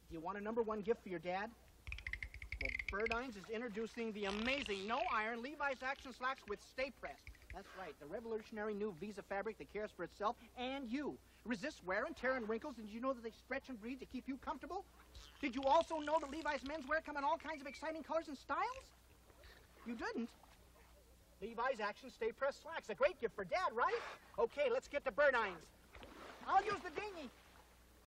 You want a #1 gift for your dad? Well, Burdines is introducing the amazing no-iron Levi's Action Slacks with Sta-Prest. That's right, the revolutionary new Visa fabric that cares for itself and you. Resists wear and tear and wrinkles, and did you know that they stretch and breathe to keep you comfortable? Did you also know that Levi's menswear come in all kinds of exciting colors and styles? You didn't? Levi's Action Sta-Prest Slacks, a great gift for Dad, right? Okay, let's get to Burdines. I'll use the dinghy.